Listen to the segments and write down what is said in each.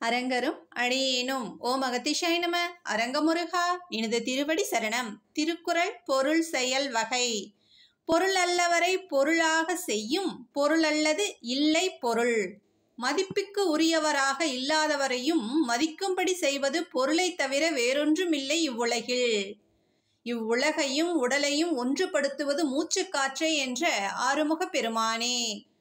அரங்கரும் அடியேனும் ஓம் அகத்திஷாய நம. அரங்கமுருகா இனிது திருவடி சரணம். திருக்குறள் பொருள் செயல் வகை. பொருள் அல்லவரை பொருளாக செய்யும் பொருள் அல்லது இல்லை பொருள். மதிப்புக்கு உரியவராக இல்லாதவரையும் மதிக்கும்படி செய்வது பொருளை தவிர வேறொன்றுமில்லை இவ்வுலகில். இவ்வுலகையும் உடலையும் ஒன்றுபடுத்துவது மூச்சுக்காற்றே என்ற ஆறுமுகப் பெருமானே.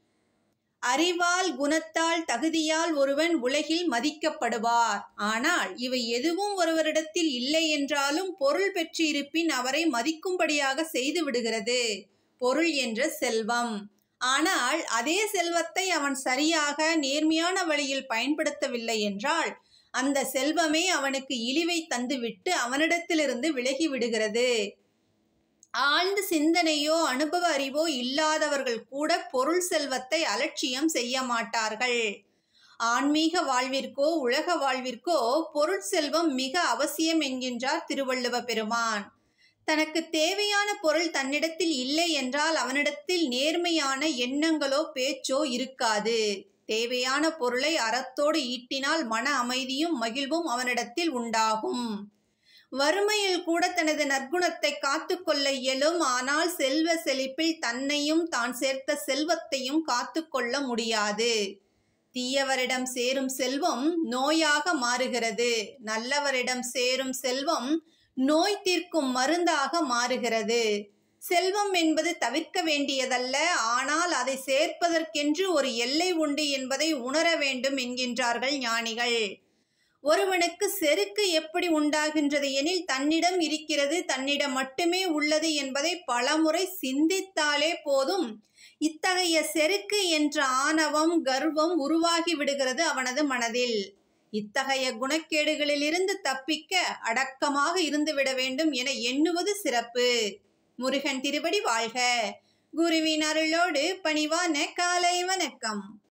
அறிவால் குணத்தால் தகுதியால் ஒருவன் உலகில் மதிக்கப்படுவார். ஆனால் இவை எதுவும் ஒருவரிடத்தில் இல்லை என்றாலும் பொருள் பெற்றிருப்பின் அவரை மதிக்கும்படியாக செய்து விடுகிறது பொருள் என்ற செல்வம். ஆனால் அதே செல்வத்தை அவன் சரியாக நேர்மையான வழியில் பயன்படுத்தவில்லை என்றால் அந்த செல்வமே அவனுக்கு இழிவை தந்துவிட்டு அவனிடத்திலிருந்து விலகி விடுகிறது. ஆழ்ந்த சிந்தனையோ அனுபவ அறிவோ இல்லாதவர்கள் கூட பொருள் செல்வத்தை அலட்சியம் செய்ய மாட்டார்கள். ஆன்மீக வாழ்விற்கோ உலக வாழ்விற்கோ பொருள் செல்வம் மிக அவசியம் என்கின்றார் திருவள்ளுவ பெருமான். தனக்கு தேவையான பொருள் தன்னிடத்தில் இல்லை என்றால் அவனிடத்தில் நேர்மையான எண்ணங்களோ பேச்சோ இருக்காது. தேவையான பொருளை அறத்தோடு ஈட்டினால் மன அமைதியும் மகிழ்வும் அவனிடத்தில் உண்டாகும். வறுமையில் கூட தனது நற்குணத்தை காத்து கொள்ள இயலும். ஆனால் செல்வ செழிப்பில் தன்னையும் தான் சேர்த்த செல்வத்தையும் காத்து கொள்ள முடியாது. தீயவரிடம் சேரும் செல்வம் நோயாக மாறுகிறது. நல்லவரிடம் சேரும் செல்வம் நோய் தீர்க்கும் மருந்தாக மாறுகிறது. செல்வம் என்பது தவிர்க்க வேண்டியதல்ல. ஆனால் அதை சேர்ப்பதற்கென்று ஒரு எல்லை உண்டு என்பதை உணர வேண்டும் என்கின்றார்கள் ஞானிகள். ஒருவனுக்கு செருக்கு எப்படி உண்டாகின்றது எனில் தன்னிடம் இருக்கிறது, தன்னிடம் மட்டுமே உள்ளது என்பதை பலமுறை சிந்தித்தாலே போதும். இத்தகைய செருக்கு என்ற ஆணவம் கர்வம் உருவாகி விடுகிறது அவனது மனதில். இத்தகைய குணக்கேடுகளிலிருந்து தப்பிக்க அடக்கமாக இருந்துவிட வேண்டும் என எண்ணுவது சிறப்பு. முருகன் திருவடி வாழ்க. குருவின் அருளோடு பணிவான காலை வணக்கம்.